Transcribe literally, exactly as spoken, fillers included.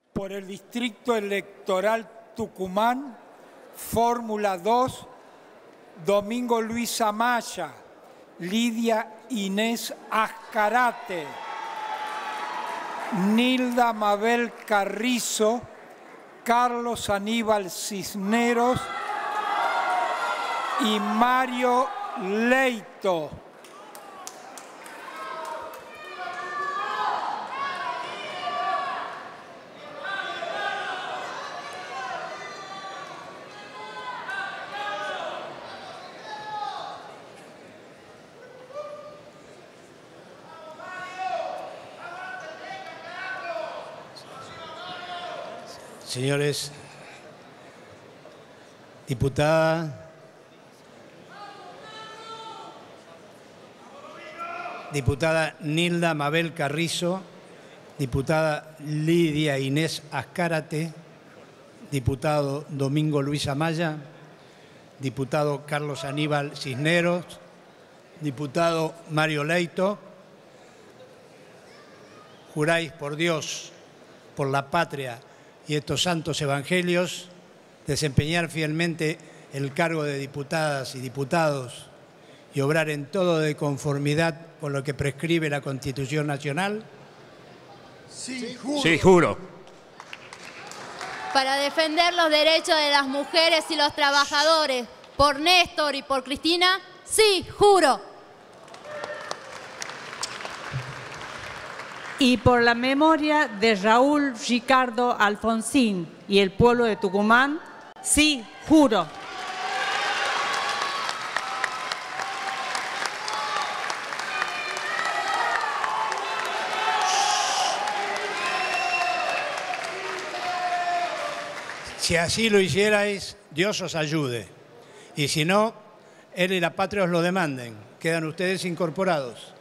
Por el Distrito Electoral Tucumán, fórmula dos, Domingo Luis Amaya, Lidia Inés Azcarate, Nilda Mabel Carrizo, Carlos Aníbal Cisneros y Mario Leito. Señores, diputada, diputada Nilda Mabel Carrizo, diputada Lidia Inés Azcárate, diputado Domingo Luis Amaya, diputado Carlos Aníbal Cisneros, diputado Mario Leito, juráis por Dios, por la patria y estos santos evangelios, desempeñar fielmente el cargo de diputadas y diputados y obrar en todo de conformidad con lo que prescribe la Constitución Nacional. Sí, juro. Sí, juro. Para defender los derechos de las mujeres y los trabajadores, por Néstor y por Cristina, sí, juro. Y por la memoria de Raúl Ricardo Alfonsín y el pueblo de Tucumán, sí, juro. Si así lo hicierais, Dios os ayude. Y si no, Él y la patria os lo demanden. Quedan ustedes incorporados.